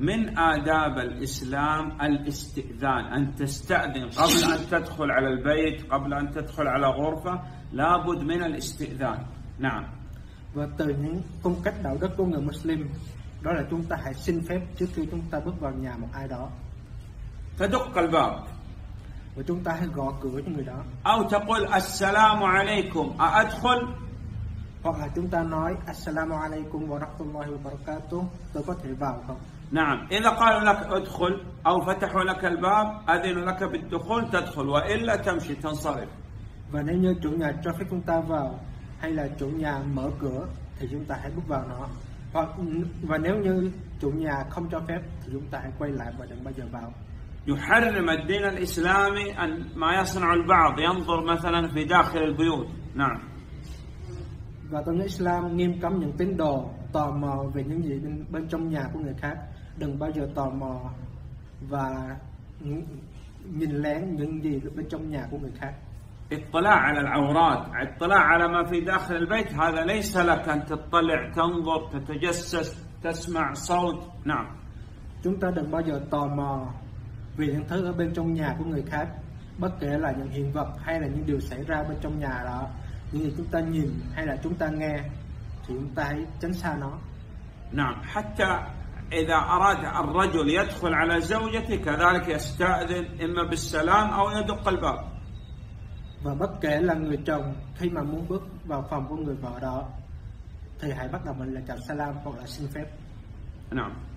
من آداب الإسلام الاستئذان، أن تستأذن قبل أن تدخل على البيت، قبل أن تدخل على غرفة، لابد من الاستئذان. نعم. Và từ những phong cách đạo đức của người Muslim đó là chúng ta hãy xin phép trước khi chúng ta bước vào nhà một ai đó. تدق الباب. Và chúng ta hãy gõ cửa cho người đó. أو تقول السلام عليكم أأدخل؟ Hoặc là chúng ta nói Assalamu alaikum wa rahmatullahi wa barakatuh, tôi có thể vào không? نعم. إذا قالوا لك ادخل أو فتحوا لك الباب أذنوا لك بالدخول تدخل، وإلا تمشي تنصرف. Và nếu như chủ nhà cho phép chúng ta vào hay là chủ nhà mở cửa thì chúng ta hãy bước vào nó. Và nếu như chủ nhà không cho phép thì chúng ta hãy quay lại và đừng bao giờ vào. يحرم الدين الإسلامي أن ما يصنع البعض ينظر مثلا في داخل البيوت. نعم. Và tôn giáo Islam nghiêm cấm những tín đồ tò mò về những gì bên trong nhà của người khác. Đừng bao giờ tò mò và nhìn lén những gì bên trong nhà của người khác. اطلاع على العورات، اطلاع على ما في داخل البيت، هذا ليس لك أن تطلع تنظر تتجسس تسمع صوت. نعم. Chúng ta đừng bao giờ tò mò về những thứ ở bên trong nhà của người khác, bất kể là những hiện vật hay là những điều xảy ra bên trong nhà đó. Những gì chúng ta nhìn hay là chúng ta nghe thì chúng ta hãy tránh xa nó. نعم. حتى إذا أراد الرجل يدخل على زوجته كذلك يستأذن إما بالسلام أو يدق الباب. Và bất kể là người chồng khi mà muốn bước vào phòng của người vợ đó thì hãy bắt đầu mình là chào salam hoặc là xin phép. نعم.